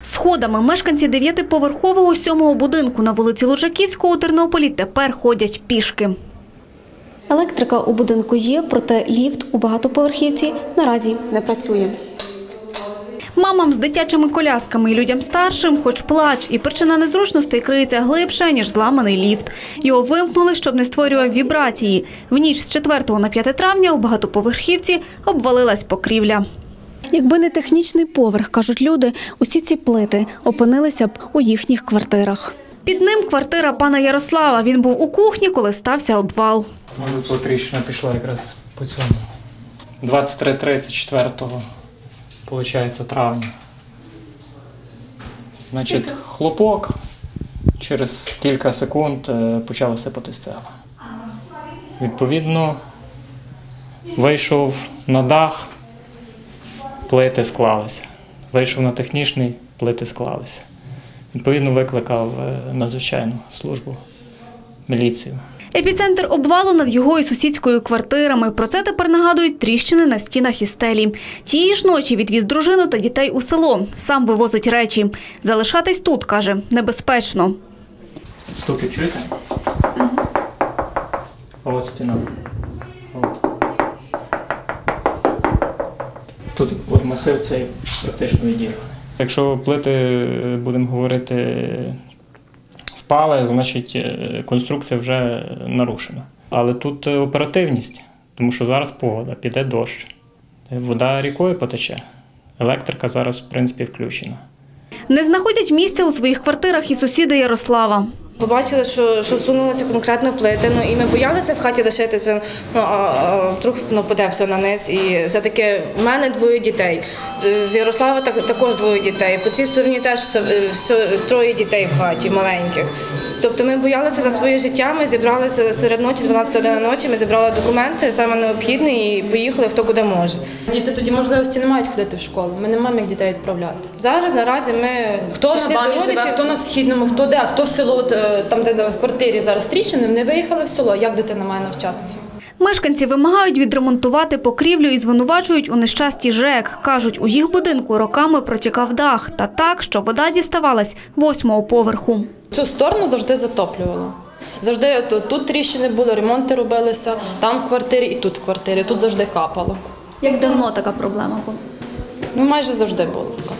Сходами мешканці 9-поверхового 7-го будинку на вулиці Лужаківського у Тернополі тепер ходять пішки. Електрика у будинку є, проте ліфт у багатоповерхівці наразі не працює. Мамам з дитячими колясками і людям старшим хоч плач, і причина незручностей криється глибше, ніж зламаний ліфт. Його вимкнули, щоб не створював вібрації. В ніч з 4 на 5 травня у багатоповерхівці обвалилась покрівля. Якби не технічний поверх, кажуть люди, усі ці плити опинилися б у їхніх квартирах. Під ним квартира пана Ярослава. Він був у кухні, коли стався обвал. Тут тріщина пішла якраз по цьому. 23-34, виходить, травня. Значить, хлопок, через кілька секунд почала сипатись цегла. Відповідно, вийшов на дах, плити склалися. Вийшов на технічний, плити склалися. Відповідно, викликав надзвичайну службу, міліцію. Епіцентр обвалу над його і сусідською квартирами. Про це тепер нагадують тріщини на стінах і стелі. Тієї ж ночі відвіз дружину та дітей у село. Сам вивозить речі. Залишатись тут, каже, небезпечно. Стуки чуєте? А от стіна. Тут от масив цей практично відірваний. Якщо плити, будемо говорити, впали, значить конструкція вже нарушена. Але тут оперативність, тому що зараз погода, піде дощ, вода рікою потече, електрика зараз, в принципі, включена. Не знаходять місця у своїх квартирах і сусіди Ярослава. Побачили, що сунулися конкретно плити, і ми боялися в хаті лишитися, а вдруг паде все на низ. І все-таки в мене 2 дітей, в Ярослава також 2 дітей, по цій стороні теж 3 дітей в хаті, маленьких. Тобто ми боялися за своє життя, ми зібралися серед ночі, 12 години ночі, ми зібрали документи, саме необхідне, і поїхали хто куди може. Діти тоді можливості не мають ходити в школу, ми не маємо як дітей відправляти. Зараз наразі ми Хто на Бамі живе, хто на Східному, хто де, хто в село, там де в квартирі зараз тріщини, вони виїхали в село, як дитина має навчатися? Мешканці вимагають відремонтувати покрівлю і звинувачують у нещасті ЖЕК. Кажуть, у їх будинку роками протікав дах. Та так, що вода діставалась 8-го поверху. Цю сторону завжди затоплювало. Завжди тут тріщини були, ремонти робилися, там в квартирі і тут в квартирі. Тут завжди капало. Як давно така проблема була? Майже завжди було така.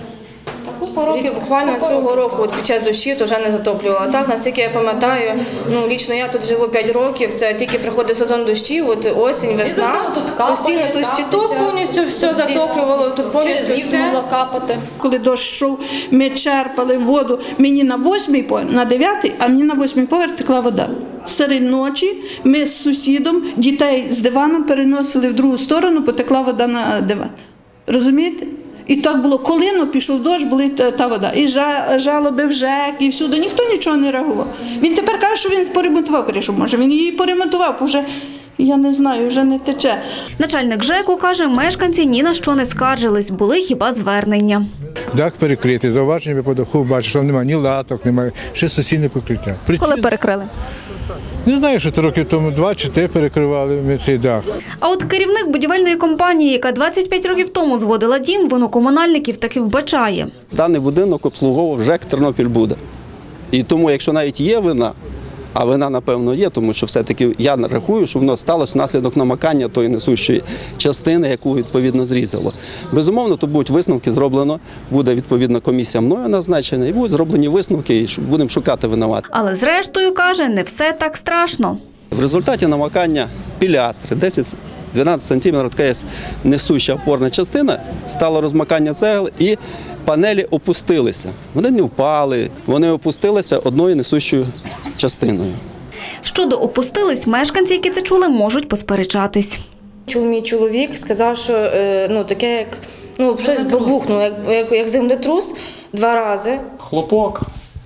Років буквально цього року під час дощів вже не затоплювала. Так, наскільки я пам'ятаю, лічно я тут живу 5 років, це тільки приходить сезон дощів, от осінь, весна, постійно тут щиток повністю все затоплювало, тут повністю все. Могла капати. Коли дощ йшов, ми черпали воду, мені на 8-й поверх, на 9-й, а мені на 8-й поверх текла вода. Серед ночі ми з сусідом дітей з диваном переносили в другу сторону, потекла вода на диван. Розумієте? І так було, коли пішов дощ, була та вода. І жалоби в ЖЕК, і всюди. Ніхто нічого не реагував. Він тепер каже, що він поремонтував кришу. Може, він її поремонтував, вже, я не знаю, вже не тече. Начальник ЖЕКу каже, мешканці ні на що не скаржились, були хіба звернення. Дах перекритий, зауваження по даху, бачиш, що немає ні латок, немає, ще суцільне покриття. Коли перекрили? Не знаю, що років тому 2 чи 3 перекривали ми цей дах. А от керівник будівельної компанії, яка 25 років тому зводила дім, вину комунальників таки вбачає. Даний будинок обслуговував ЖЕК «Тернопільбуд». І тому, якщо навіть є вина, а вина, напевно, є, тому що все-таки я рахую, що воно сталося внаслідок намакання тої несущої частини, яку, відповідно, зрізало. Безумовно, то будуть висновки зроблено, буде, відповідно, комісія мною назначена, і будуть зроблені висновки, і будемо шукати винуватих. Але зрештою, каже, не все так страшно. В результаті намакання пілястри, 10-12 см, така є несуща опорна частина, стало розмакання цегел і панелі опустилися. Вони не впали, вони опустилися одною несущою частиною. Щодо опустились, мешканці, які це чули, можуть посперечатись. Чув мій чоловік, сказав, що таке, як щось бабухнуло, як землетрус 2 рази. Хлопок,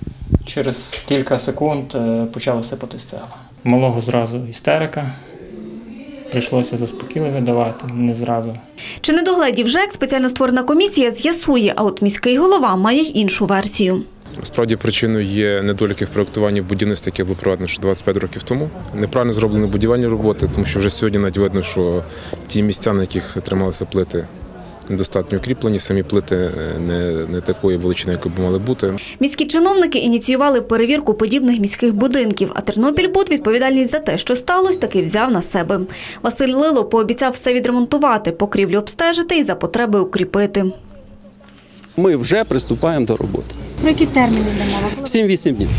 через кілька секунд почала сипатись цегла. Малого зразу істерика. Прийшлося заспокійливо давати, не зразу. Чи недогледів ЖЕК спеціально створена комісія з'ясує, а от міський голова має й іншу версію. Справді причиною є недоліки в проєктуванні будівництва, яке було проведено ще 25 років тому. Неправильно зроблені будівельні роботи, тому що вже сьогодні навіть видно, що ті місця, на яких трималися плити, недостатньо укріплені, самі плити не такої величини, якої б мали бути. Міські чиновники ініціювали перевірку подібних міських будинків, а Тернопільбуд відповідальність за те, що сталося, таки взяв на себе. Василь Лило пообіцяв все відремонтувати, покрівлю обстежити і за потреби укріпити. Ми вже приступаємо до роботи. Про які терміни йде мова? 7-8 днів.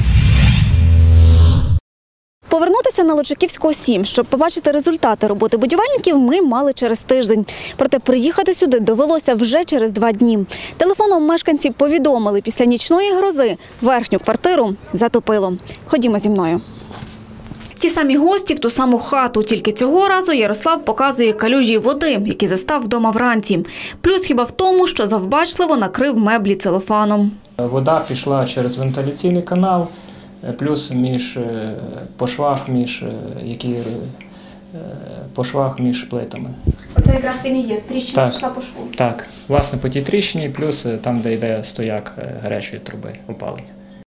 Повернутися на Лучаківського 7, щоб побачити результати роботи будівельників, ми мали через тиждень. Проте приїхати сюди довелося вже через 2 дні. Телефоном мешканці повідомили, після нічної грози верхню квартиру затопило. Ходімо зі мною. Ті самі гості в ту саму хату, тільки цього разу Ярослав показує калюжі води, які застав вдома вранці. Плюс хіба в тому, що завбачливо накрив меблі целофаном. Вода пішла через вентиляційний канал, плюс по швах між плитами. Оце якраз він і є, тріщина Так. пішла по шву. Так, власне, по тій тріщині, плюс там, де йде стояк гарячої труби опалення.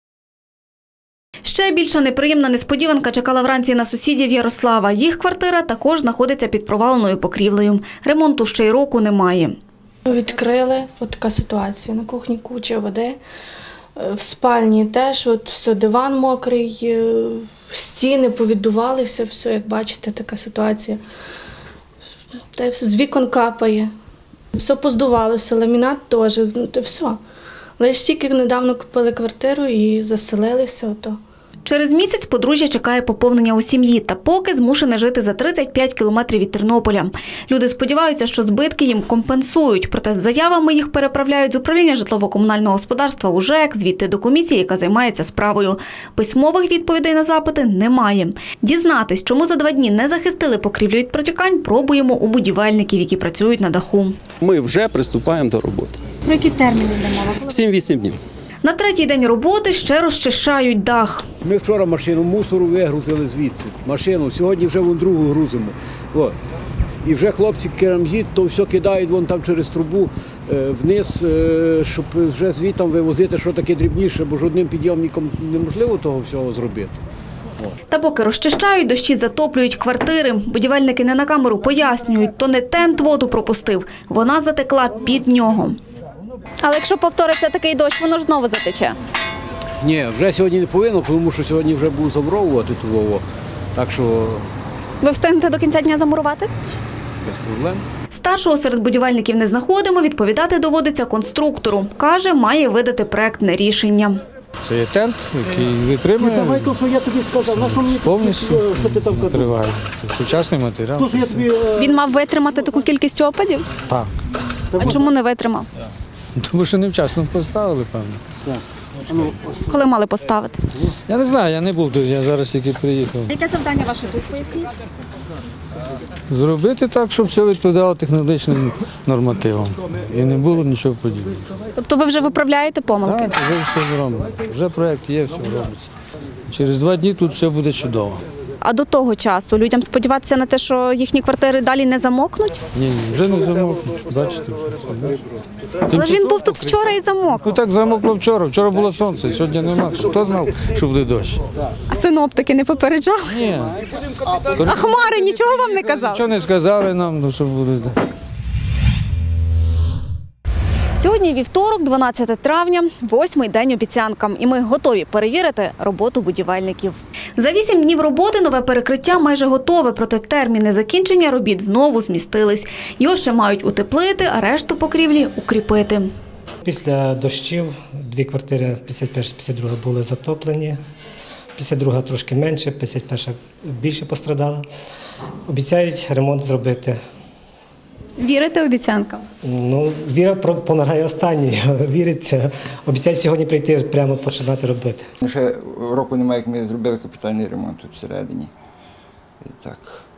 Ще більша неприємна несподіванка чекала вранці на сусідів Ярослава. Їх квартира також знаходиться під проваленою покрівлею. Ремонту ще й року немає. Відкрили, от така ситуація. На кухні куча води, в спальні теж, от все, диван мокрий, стіни повіддувалися, все, як бачите, така ситуація. Та й все, з вікон капає, все поздувалося, ламінат теж, та все. Лише тільки недавно купили квартиру і заселилися, ото. Через місяць подружжя чекає поповнення у сім'ї та поки змушене жити за 35 кілометрів від Тернополя. Люди сподіваються, що збитки їм компенсують, проте з заявами їх переправляють з управління житлово-комунального господарства у ЖЕК, звідти до комісії, яка займається справою. Письмових відповідей на запити немає. Дізнатись, чому за 2 дні не захистили покрівлю від протікань, пробуємо у будівельників, які працюють на даху. Ми вже приступаємо до роботи. Про які терміни йде мова? 7-8 днів. На 3-й день роботи ще розчищають дах. Ми вчора машину мусору вигрузили звідси. Машину, сьогодні вже вон другу грузимо. От. І вже хлопці керамзит, то все кидають вон там через трубу вниз, щоб вже звідтам вивозити, що таке дрібніше, бо ж одним підйомником неможливо того всього зробити. Та поки розчищають, дощі затоплюють квартири. Будівельники не на камеру пояснюють, то не тент воду пропустив, вона затекла під нього. Але якщо повториться такий дощ, воно ж знову затече. Ні, вже сьогодні не повинно, тому що сьогодні вже будуть замуровувати тут. Так що Ви встигнете до кінця дня замурувати? без проблем. Старшого серед будівельників не знаходимо, відповідати доводиться конструктору. Каже, має видати проектне рішення. Це є тент, який витримує, Давай то, що я тобі сказав, на що мені повністю що ти там казав? триває. Це сучасний матеріал. То, що я тобі, Він мав витримати таку кількість опадів? Так. А чому не витримав? Тому що невчасно поставили, певно. Коли мали поставити? Я не знаю, я не був тут, я зараз тільки приїхав. Яке завдання ваше тут, поясніть? Зробити так, щоб все відповідало технологічним нормативам. І не було нічого подібного. Тобто ви вже виправляєте помилки? Так, вже все зроблено. Вже проєкт є, все робиться. Через 2 дні тут все буде чудово. А до того часу людям сподіватися на те, що їхні квартири далі не замокнуть? Ні, вже не замокне. Бачите, вже все. Але ж він був тут вчора і замок. Ну так замокло вчора. Вчора було сонце, сьогодні немає. Хто знав, що буде дощ? А синоптики не попереджали? Ні. А хмари нічого вам не казали? Нічого не сказали нам, ну що буде. Сьогодні вівторок, 12 травня, 8-й день обіцянкам. І ми готові перевірити роботу будівельників. За 8 днів роботи нове перекриття майже готове, проте терміни закінчення робіт знову змістились. Його ще мають утеплити, а решту покрівлі укріпити. Після дощів 2 квартири, 51-52 були затоплені, 52 трошки менше, 51 більше пострадала. Обіцяють ремонт зробити. Вірите обіцянкам? Ну, віра помирає останньою. Віриться. Обіцяють сьогодні прийти, прямо починати робити. Ще року немає, як ми зробили капітальний ремонт тут всередині. І так,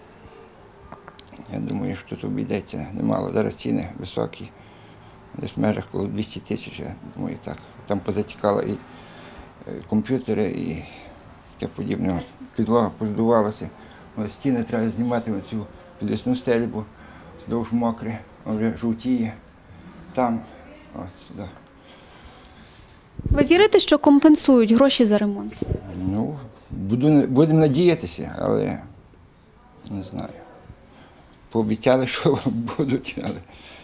я думаю, що тут обійдеться немало. Зараз ціни високі. Десь в межах коло 200 тисяч, я думаю, так. Там позатікали і комп'ютери, і таке подібне. Підлога поздувалася. Ось стіни треба знімати оцю підвісну стелю, бо довж мокре, вже жовтіє. Там, ось сюди. Ви вірите, що компенсують гроші за ремонт? Ну, будемо надіятися, але не знаю. Пообіцяли, що будуть, але